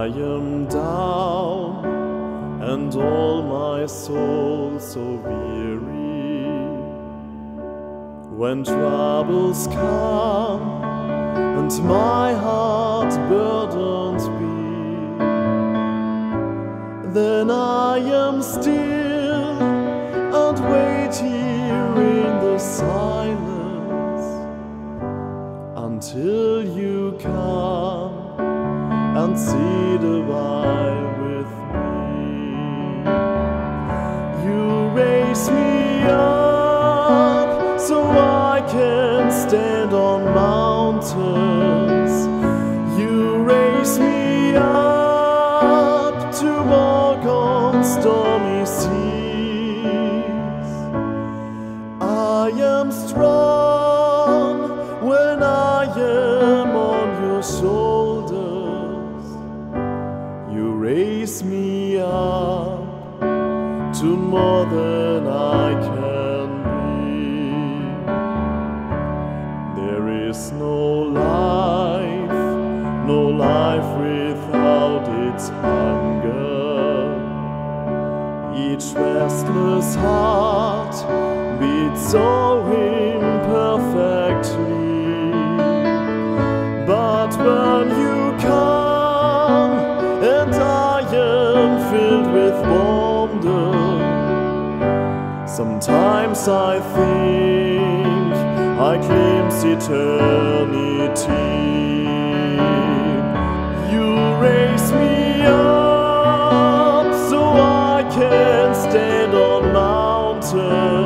I am down and all my soul so weary. When troubles come and my heart burdens be, then I am still and wait here in the silence until you come and sit a while with me. You raise me up so I can stand on mountains. You raise me up to walk on stormy seas. I am strong when I am on your shoulders. You raise me up to more than I can be. There is no life without its hunger. Each restless heart beats so imperfectly. But when you come and I am filled with wonder, sometimes I think I glimpse eternity. You raise me up so I can stand on mountains.